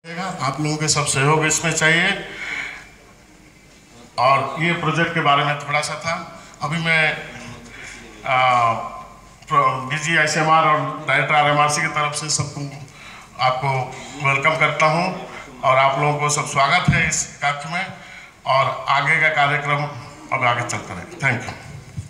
आप लोगों के सब सहयोग इसमें चाहिए। और ये प्रोजेक्ट के बारे में थोड़ा सा था। अभी मैं डीजी ICMR और डायरेक्टर RMRC की तरफ से सबको आपको वेलकम करता हूं और आप लोगों को सब स्वागत है इस कक्ष में। और आगे का कार्यक्रम अब आगे चलता रहेगा। Thank you.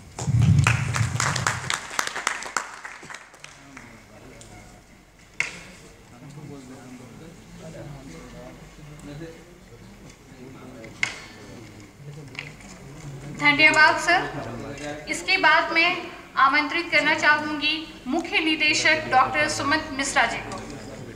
धन्यवाद सर। इसके बाद मैं आमंत्रित करना चाहूंगी मुख्य निदेशक डॉक्टर सुमित मिश्रा जी को।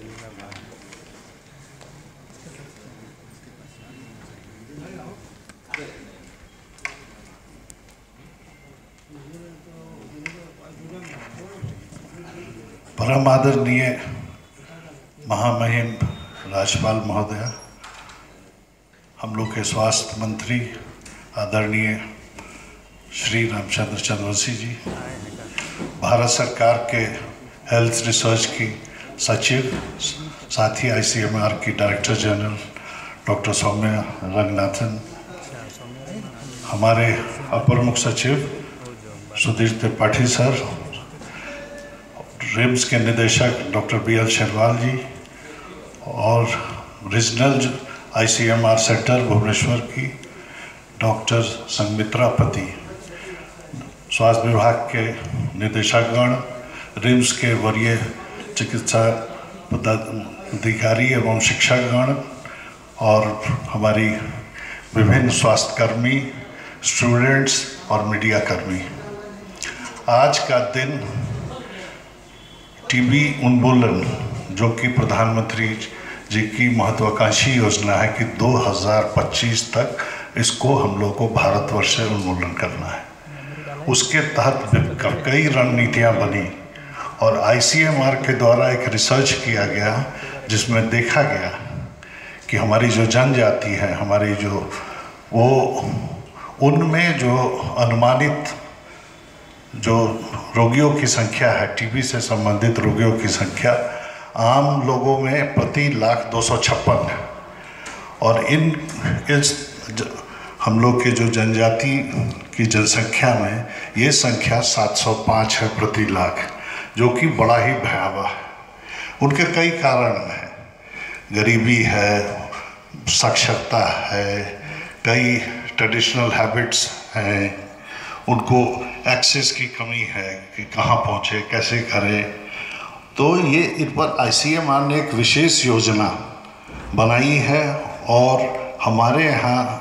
परम आदरणीय महामहिम राज्यपाल महोदय, हम लोग के स्वास्थ्य मंत्री आदरणीय श्री रामचंद्र चंद्रवंशी जी, भारत सरकार के हेल्थ रिसर्च की सचिव, साथ ही ICMR की director general doctor Soumya Ranganathan, हमारे अपर मुख्य सचिव सुधीर त्रिपाठी सर, रिम्स के निदेशक डॉक्टर BL शेरवाल जी और रीजनल ICMR सेंटर भुवनेश्वर की डॉक्टर संगमित्रा पति, स्वास्थ्य विभाग के निदेशकगण, रिम्स के वरीय चिकित्सा पदाधिकारी एवं शिक्षकगण और हमारी विभिन्न स्वास्थ्यकर्मी, स्टूडेंट्स और मीडिया कर्मी, आज का दिन TB उन्मूलन, जो कि प्रधानमंत्री जी की महत्वाकांक्षी योजना है कि 2025 तक इसको हम लोग को भारतवर्ष से उन्मूलन करना है, उसके तहत कई रणनीतियां बनी और ICMR के द्वारा एक रिसर्च किया गया जिसमें देखा गया कि हमारी जो जनजाति है, हमारी जो वो उनमें जो अनुमानित जो रोगियों की संख्या है, TB से संबंधित रोगियों की संख्या आम लोगों में प्रति लाख 256 है और हम लोग के जो जनजाति की जनसंख्या में ये संख्या 705 है प्रति लाख, जो कि बड़ा ही भयावह है। उनके कई कारण हैं, गरीबी है, साक्षरता है, कई ट्रेडिशनल हैबिट्स हैं, उनको एक्सेस की कमी है कि कहाँ पहुँचे, कैसे करें। तो ये इन पर ICMR ने एक विशेष योजना बनाई है और हमारे यहाँ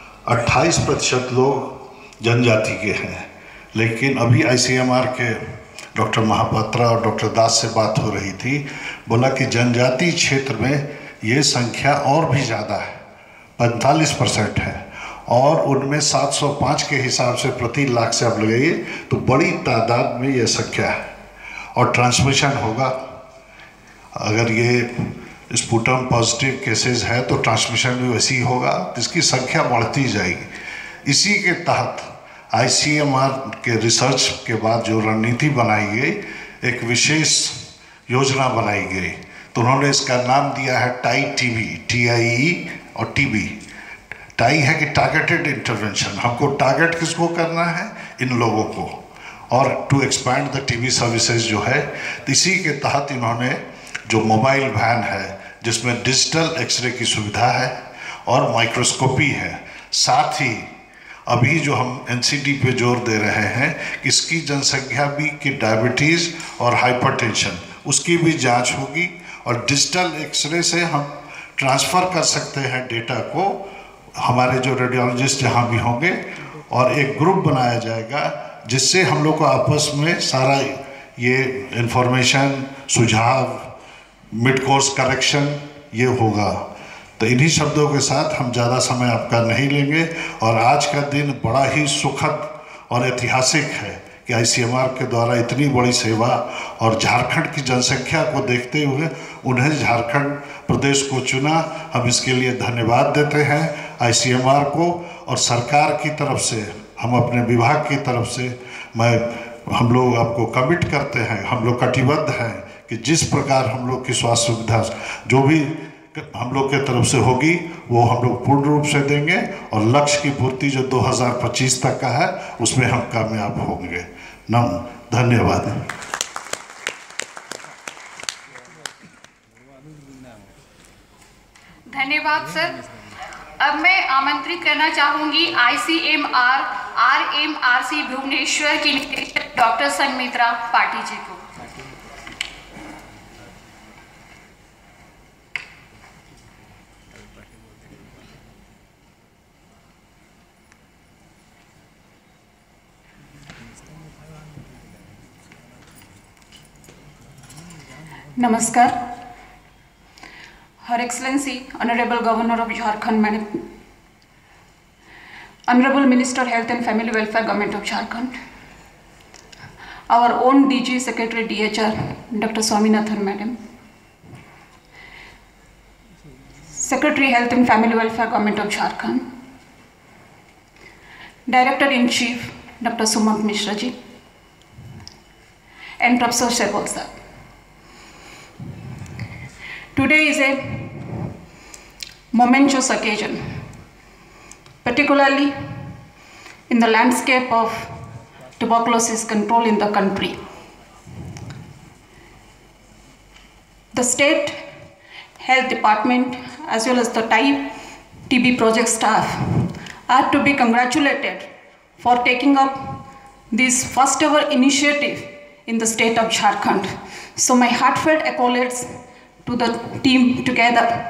28% लोग जनजाति के हैं, लेकिन अभी ICMR के डॉक्टर महापात्रा और डॉक्टर दास से बात हो रही थी, बोला कि जनजाति क्षेत्र में ये संख्या और भी ज़्यादा है, 45% है और उनमें 705 के हिसाब से प्रति लाख से आप लगाइए तो बड़ी तादाद में ये संख्या है और ट्रांसमिशन होगा। अगर ये स्पुटम पॉजिटिव केसेस है तो ट्रांसमिशन भी वैसी होगा, इसकी संख्या बढ़ती जाएगी। इसी के तहत ICMR के रिसर्च के बाद जो रणनीति बनाई गई, एक विशेष योजना बनाई गई, तो उन्होंने इसका नाम दिया है TIE TIE और TB। टाई है कि टारगेटेड इंटरवेंशन, हमको टारगेट किसको करना है, इन लोगों को, और to expand the TB services जो है। इसी के तहत इन्होंने जो मोबाइल वैन है जिसमें डिजिटल एक्सरे की सुविधा है और माइक्रोस्कोपी है, साथ ही अभी जो हम NCD पे जोर दे रहे हैं कि इसकी जनसंख्या भी कि डायबिटीज़ और हाइपरटेंशन उसकी भी जांच होगी और डिजिटल एक्सरे से हम ट्रांसफ़र कर सकते हैं डेटा को, हमारे जो रेडियोलॉजिस्ट जहाँ भी होंगे, और एक ग्रुप बनाया जाएगा जिससे हम लोग को आपस में सारा ये इंफॉर्मेशन, सुझाव, मिड कोर्स करेक्शन ये होगा। तो इन्हीं शब्दों के साथ हम ज़्यादा समय आपका नहीं लेंगे और आज का दिन बड़ा ही सुखद और ऐतिहासिक है कि ICMR के द्वारा इतनी बड़ी सेवा और झारखंड की जनसंख्या को देखते हुए उन्हें झारखंड प्रदेश को चुना। हम इसके लिए धन्यवाद देते हैं ICMR को और सरकार की तरफ से, हम अपने विभाग की तरफ से हम लोग आपको कमिट करते हैं, हम लोग कटिबद्ध हैं कि जिस प्रकार हम लोग की स्वास्थ्य सुविधा जो भी हम लोग के तरफ से होगी वो हम लोग पूर्ण रूप से देंगे, और लक्ष्य की पूर्ति जो 2025 तक का है उसमें हम कामयाब होंगे। धन्यवाद। धन्यवाद सर। अब मैं आमंत्रित करना चाहूंगी ICMR-RMRC भुवनेश्वर की निदेशक डॉक्टर संमित्रा पाटिल जी को। Namaskar. Her Excellency, Honourable Governor of Jharkhand, Madam, Honourable Minister Health and Family Welfare, Government of Jharkhand, our own DG Secretary DHR Dr. Swaminathan, Madam, Secretary Health and Family Welfare, Government of Jharkhand, Director in Chief Dr. Sumant Mishra ji, and Professor Shehbal sir. Today is a momentous occasion, particularly in the landscape of tuberculosis control in the country. The State Health Department as well as the TB project staff are to be congratulated for taking up this first ever initiative in the state of Jharkhand. So my heartfelt accolades to the team together.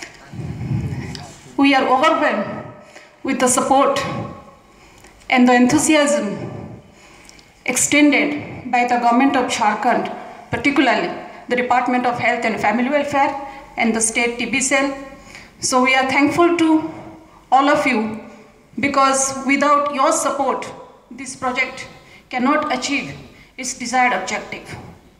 We are overwhelmed with the support and the enthusiasm extended by the government of Jharkhand, particularly the Department of Health and Family Welfare and the State TB Cell. So we are thankful to all of you, because without your support, this project cannot achieve its desired objective.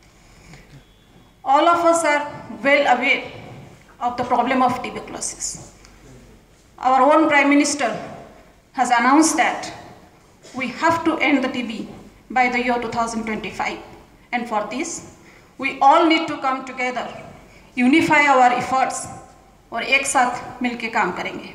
All of us are well aware of the problem of tuberculosis. Our own Prime Minister has announced that we have to end the TB by the year 2025. And for this, we all need to come together, unify our efforts, और एक साथ मिलके काम करेंगे.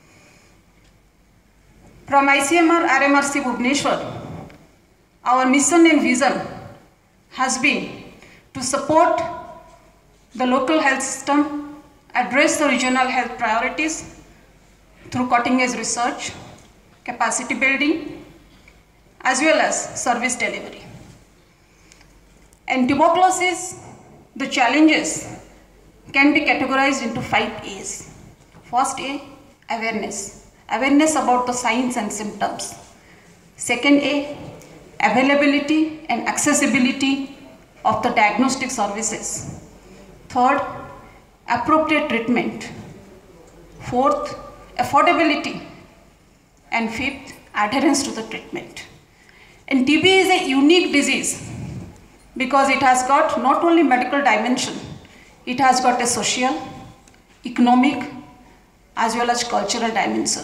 From ICMR-RMRC Bhubaneswar, our mission and vision has been to support the local health system, address the regional health priorities through cutting-edge research, capacity building, as well as service delivery. And tuberculosis, the challenges can be categorized into 5 A's. First A, awareness. Awareness about the signs and symptoms. Second A, availability and accessibility of the diagnostic services. Third, appropriate treatment. Fourth, affordability. And fifth, adherence to the treatment. And TB is a unique disease because it has got not only medical dimension, it has got a social, economic, as well as cultural dimension.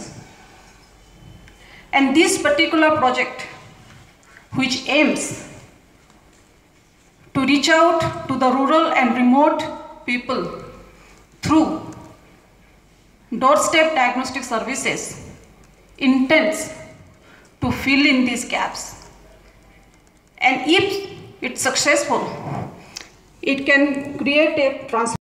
And this particular project, which aims to reach out to the rural and remote people through doorstep diagnostic services, intends to fill in these gaps. And if it's successful, it can create a transformation